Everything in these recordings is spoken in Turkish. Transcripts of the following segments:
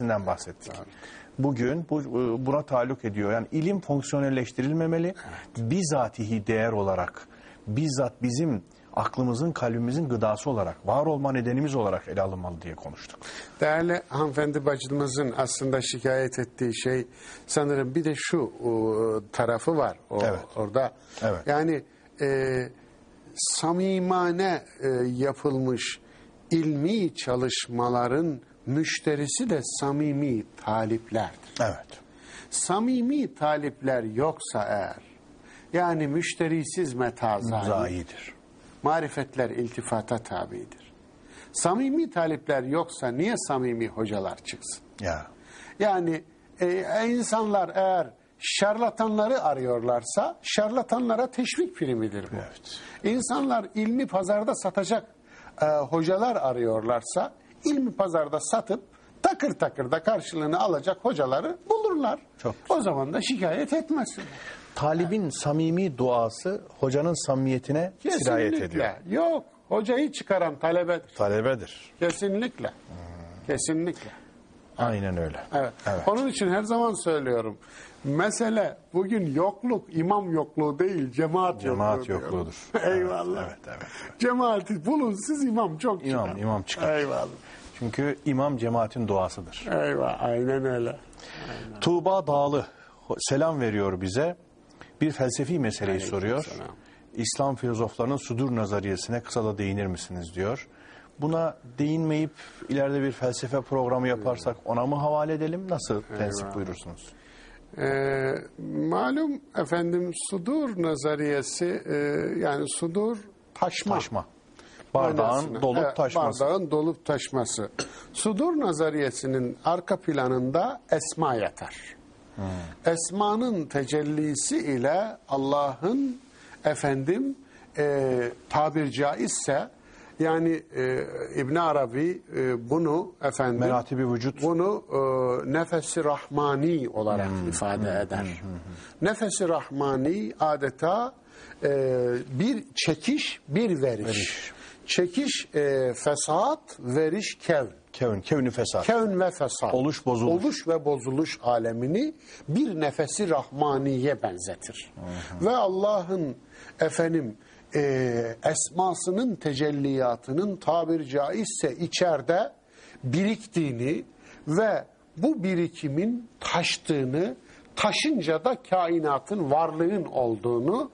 bahsettik. Bugün buna taluk ediyor. Yani ilim fonksiyonelleştirilmemeli. Bizatihi değer olarak, bizzat bizim aklımızın, kalbimizin gıdası olarak, var olma nedenimiz olarak ele alınmalı diye konuştuk. Değerli hanımefendi bacımızın aslında şikayet ettiği şey sanırım bir de şu tarafı var orada. Evet. Yani samimane yapılmış ilmi çalışmaların müşterisi de samimi taliplerdir. Evet. Samimi talipler yoksa eğer, yani müşterisiz Zayidir. marifetler iltifata tabidir. Samimi talipler yoksa niye samimi hocalar çıksın? Ya. Yani insanlar eğer şarlatanları arıyorlarsa şarlatanlara teşvik primidir bu. Evet. İnsanlar ilmi pazarda satacak hocalar arıyorlarsa ilmi pazarda satıp takır takır da karşılığını alacak hocaları bulurlar. Çok o zaman da şikayet etmesin. Talibin samimi duası hocanın samimiyetine sirayet ediyor. Yok. Hocayı çıkaran talebedir. Talebedir. Kesinlikle. Kesinlikle. Aynen öyle. Evet. Onun için her zaman söylüyorum. Mesele bugün yokluk, imam yokluğu değil, cemaat yokluğudur. Eyvallah. Evet. Cemaati bulun siz, imam çok çıkar. İmam çıkar. Eyvallah. Çünkü imam cemaatin duasıdır. Eyvallah. Aynen öyle. Tuğba Dağlı selam veriyor bize. Bir felsefi meseleyi soruyor. Selam. İslam filozoflarının sudur nazariyesine kısa da değinir misiniz diyor. Buna değinmeyip ileride bir felsefe programı yaparsak ona mı havale edelim? Nasıl tensip buyurursunuz? Malum efendim sudur nazariyesi yani sudur taşma. Bardağın dolup taşması. Bardağın dolup taşması. Sudur nazariyesinin arka planında esma yatar. Esmanın tecellisi ile Allah'ın efendim tabir caizse yani İbn Arabi bunu efendim Meratibi vücut, bunu nefesi rahmani olarak ifade eder. Nefesi rahmani adeta bir çekiş, bir veriş. Çekiş fesat, veriş kevn. Kevn-i fesat. Kevn ve fesat. Oluş, bozuluş. Oluş ve bozuluş alemini bir nefesi rahmaniye benzetir. Ve Allah'ın efendim esmasının tecelliyatının tabir caizse içeride biriktiğini ve bu birikimin taştığını, taşınca da kainatın varlığın olduğunu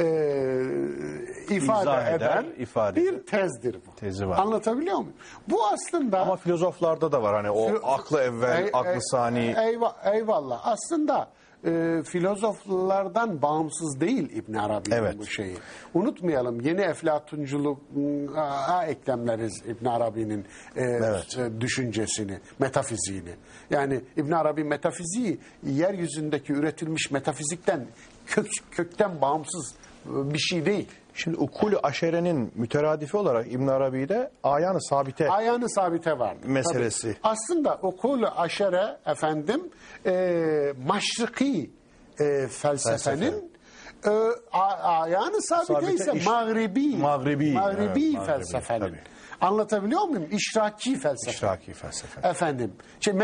ifade eden bir tezdir bu. Tezi var. Anlatabiliyor muyum? Bu aslında... Ama filozoflarda da var hani o aklı evvel, aklı sani. Eyvallah. Aslında filozoflardan bağımsız değil İbn Arabi'nin bu şeyi. Unutmayalım, yeni eflatunculuğa eklemleriz İbn Arabi'nin düşüncesini, metafiziğini. Yani İbn Arabi metafiziği yeryüzündeki üretilmiş metafizikten kökten bağımsız bir şey değil. Şimdi ukul-ü aşerenin müteradifi olarak İbn Arabi'de ayağını sabite var meselesi. Tabii. Aslında ukul-u aşere efendim maşriki felsefenin ayağını sabite ise mağribi felsefenin. Tabii. Anlatabiliyor muyum? İşraki felsefe. Efendim,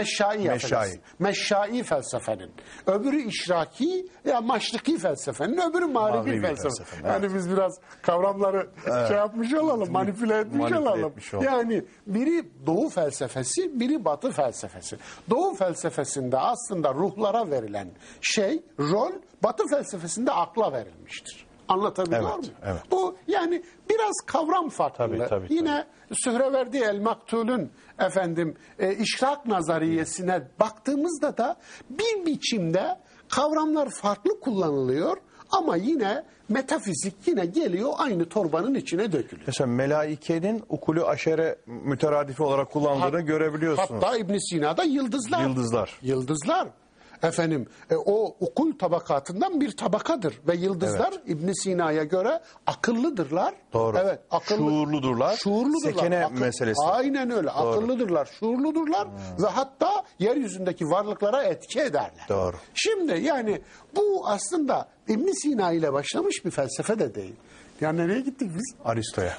meşşai felsefenin. Öbürü işraki ya maşriki felsefenin, öbürü mağribi felsefe. Yani biz biraz kavramları yapmış olalım, manipüle etmiş olalım. Yani biri Doğu felsefesi, biri Batı felsefesi. Doğu felsefesinde aslında ruhlara verilen rol, Batı felsefesinde akla verilmiştir. Anlatabiliyor muyum? Evet. Bu yani biraz kavram farklılığı. Tabii. Yine Sühreverdi el-Maktul'ün efendim işrak nazariyesine baktığımızda da bir biçimde kavramlar farklı kullanılıyor ama yine metafizik yine geliyor aynı torbanın içine dökülüyor. Mesela melaikenin ukulü aşere müteradifi olarak kullandığını görebiliyorsunuz. Hatta İbn Sina'da yıldızlar. Efendim o ukul tabakatından bir tabakadır ve yıldızlar İbn Sina'ya göre akıllıdırlar. Doğru. Evet, Şuurludurlar. Sekene meselesi. Aynen öyle. Doğru. Akıllıdırlar, şuurludurlar ve hatta yeryüzündeki varlıklara etki ederler. Doğru. Şimdi yani bu aslında İbn Sina ile başlamış bir felsefe de değil. Ya nereye gittik biz? Aristo'ya.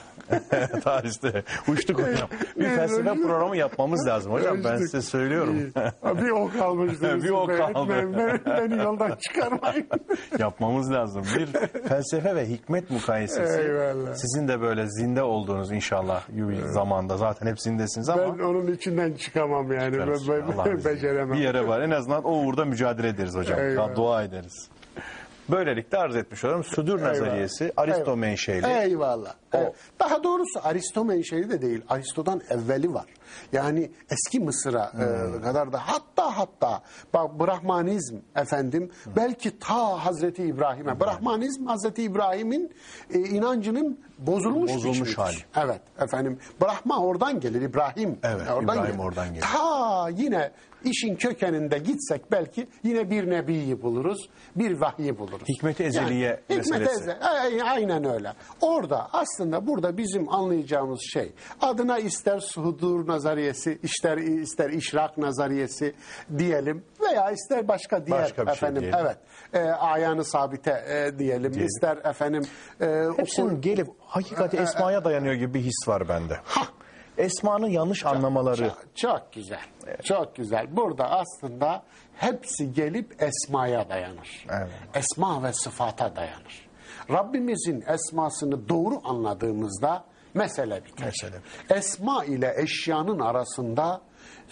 Tarihte. Uçtuk hocam. Bir felsefe programı yapmamız lazım hocam. Ben size söylüyorum. Bir o kalmıştı. Bir o kaldı. Beni yoldan çıkarmayın. Yapmamız lazım. Bir felsefe ve hikmet mukayesesi. Eyvallah. Sizin de böyle zinde olduğunuz inşallah zamanda. Zaten hep zindesiniz ama. Ben onun içinden çıkamam yani. Ben beceremem. Bir yere var. En azından o uğurda mücadele ederiz hocam. Eyvallah. Dua ederiz. Böylelikle arz etmiş olurum. Sudur nazariyesi Aristo menşeli. Eyvallah. Daha doğrusu Aristo menşeli de değil. Aristo'dan evveli var. Yani eski Mısır'a kadar da hatta bak Brahmanizm efendim belki ta Hazreti İbrahim'e. Brahmanizm Hazreti İbrahim'in inancının bozulmuş hali. Evet efendim. Brahma oradan gelir. İbrahim. Evet, İbrahim oradan gelir. Ta yine işin kökeninde gitsek belki yine bir nebiyi buluruz. Bir vahyi buluruz. Hikmet-i ezeliye meselesi. Aynen öyle. Orada aslında burada bizim anlayacağımız şey adına ister sudur nazariyesi, ister işrak nazariyesi diyelim veya ister başka diğer bir efendim şey diyelim. ayağını sabite diyelim. İster efendim hepsinin gelip hakikati esmaya dayanıyor gibi bir his var bende. Esmanın yanlış anlamaları. Çok güzel. Evet. Çok güzel. Burada aslında hepsi gelip esmaya dayanır. Evet. Esma ve sıfata dayanır. Rabbimizin esmasını doğru anladığımızda mesele biter. Esma ile eşyanın arasında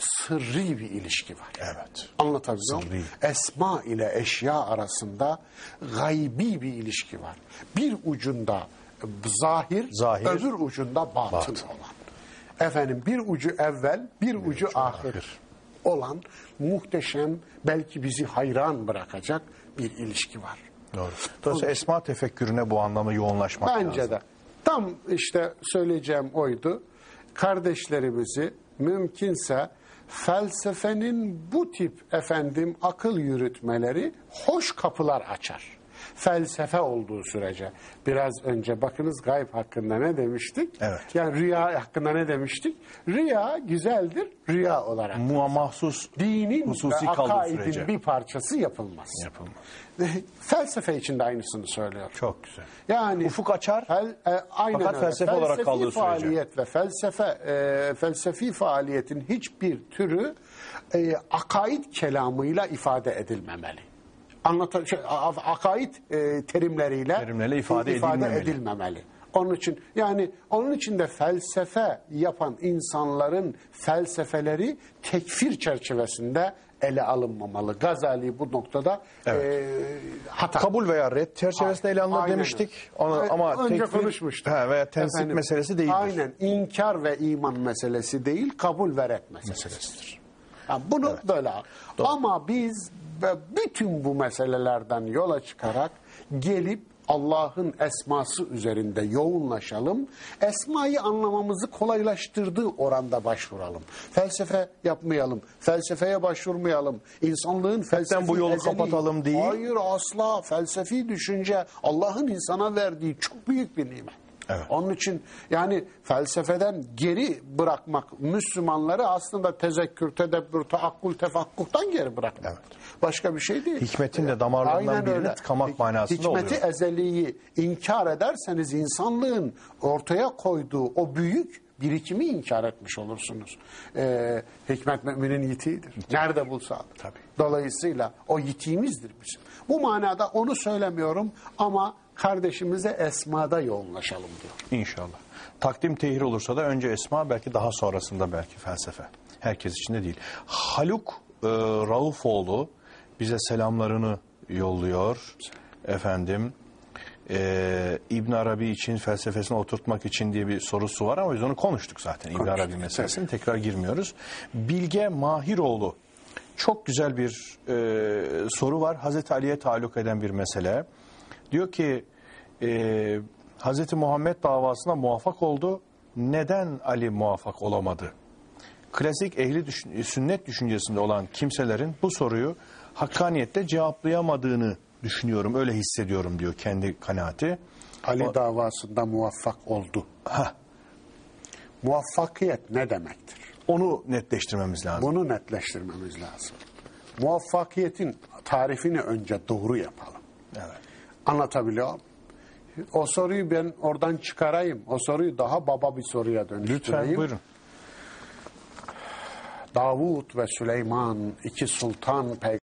sırrı bir ilişki var. Evet. Anlatabiliyor muyum? Esma ile eşya arasında gaybi bir ilişki var. Bir ucunda zahir. Öbür ucunda batın olan. Efendim bir ucu evvel, bir ucu ahir olan muhteşem, belki bizi hayran bırakacak bir ilişki var. Doğru. Dolayısıyla esma tefekkürüne bu anlamda yoğunlaşmak lazım. Bence de. Tam işte söyleyeceğim oydu. Kardeşlerimizi mümkünse felsefenin bu tip efendim akıl yürütmeleri hoş kapılar açar. Felsefe olduğu sürece. Biraz önce bakınız gayb hakkında ne demiştik? Evet. Yani rüya hakkında ne demiştik? Rüya güzeldir, rüya olarak. Mahsus, dinin hususi ve kaldığı akaidin sürece bir parçası yapılmaz. Felsefe için de aynısını söylüyor. Çok güzel. Yani ufuk açar. Aynen fakat öyle. felsefe olarak kaldığı sürece. Faaliyet ve felsefi faaliyetin hiçbir türü akaid kelamıyla ifade edilmemeli. Akaid terimleriyle ifade edilmemeli. Onun için de felsefe yapan insanların felsefeleri tekfir çerçevesinde ele alınmamalı. Gazali bu noktada hata. Kabul veya red çerçevesinde ele alınır demiştik. Ama önce tekfir konuşmuştuk. Veya tensip meselesi değildir. Aynen. İnkar ve iman meselesi değil, kabul ve red meselesidir. Yani bunu böyle. Doğru. Ama biz bütün bu meselelerden yola çıkarak gelip Allah'ın esması üzerinde yoğunlaşalım. Esmayı anlamamızı kolaylaştırdığı oranda başvuralım. Felsefe yapmayalım. Felsefeye başvurmayalım. İnsanlığın felsefi bu yolu kapatalım değil. Hayır asla. Felsefi düşünce Allah'ın insana verdiği çok büyük bir nimet. Evet. Onun için yani felsefeden geri bırakmak Müslümanları aslında tezekkür, tedebbür, taakkul, tefakkuhtan geri bırakmak. Evet. Başka bir şey değil. Hikmetin de damarlarından birini tıkamak manasında oluyor. Hikmeti ezeliyi inkar ederseniz insanlığın ortaya koyduğu o büyük birikimi inkar etmiş olursunuz. Hikmet müminin yitiğidir. Nerede bulsa alır. Tabii. Dolayısıyla o yitiğimizdir bizim. Bu manada onu söylemiyorum ama kardeşimize esmada yoğunlaşalım diyor. İnşallah. Takdim tehir olursa da önce esma, belki daha sonrasında belki felsefe. Herkes için de değil. Haluk Raufoğlu bize selamlarını yolluyor. Efendim İbn Arabi için felsefesini oturtmak için diye bir sorusu var ama biz onu konuştuk zaten. İbn Arabi meselesini tekrar girmiyoruz. Bilge Mahiroğlu, çok güzel bir soru var. Hazreti Ali'ye taalluk eden bir mesele. Diyor ki Hazreti Muhammed davasına muvaffak oldu. Neden Ali muvaffak olamadı? Klasik sünnet düşüncesinde olan kimselerin bu soruyu hakkaniyetle cevaplayamadığını düşünüyorum. Öyle hissediyorum diyor kendi kanaati. Ali davasında muvaffak oldu. Muvaffakiyet ne demektir? Onu netleştirmemiz lazım. Bunu netleştirmemiz lazım. Muvaffakiyetin tarifini önce doğru yapalım. Evet. Anlatabiliyor muyum? o soruyu ben oradan çıkarayım. O soruyu daha baba bir soruya dönüştüreyim. Lütfen buyurun. Davud ve Süleyman iki sultan peygamber